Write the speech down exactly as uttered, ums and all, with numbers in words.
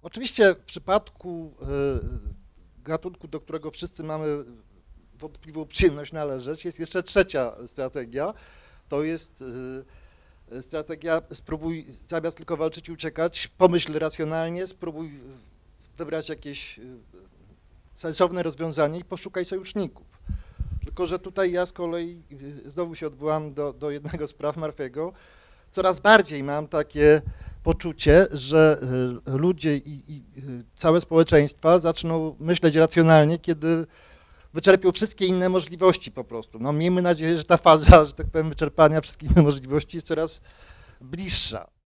Oczywiście w przypadku gatunku, do którego wszyscy mamy wątpliwą przyjemność należeć, jest jeszcze trzecia strategia. To jest strategia spróbuj zamiast tylko walczyć i uciekać, pomyśl racjonalnie, spróbuj wybrać jakieś sensowne rozwiązanie i poszukaj sojuszników. Tylko że tutaj ja z kolei znowu się odwołam do, do jednego z praw Murphy'ego. Coraz bardziej mam takie poczucie, że ludzie i, i całe społeczeństwa zaczną myśleć racjonalnie, kiedy wyczerpią wszystkie inne możliwości po prostu. No miejmy nadzieję, że ta faza, że tak powiem, wyczerpania wszystkich innych możliwości jest coraz bliższa.